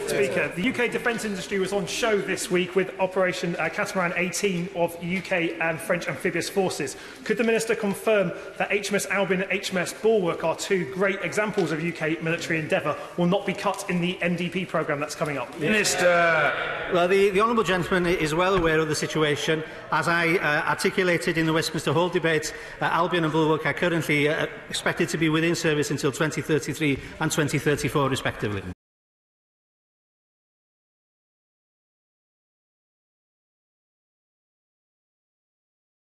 Speaker, the UK defence industry was on show this week with Operation Catamaran 18 of UK and French amphibious forces. Could the Minister confirm that HMS Albion and HMS Bulwark are two great examples of UK military endeavour, will not be cut in the MDP programme that's coming up? Minister. Well, the honourable gentleman is well aware of the situation. As I articulated in the Westminster Hall debate, Albion and Bulwark are currently expected to be within service until 2033 and 2034 respectively.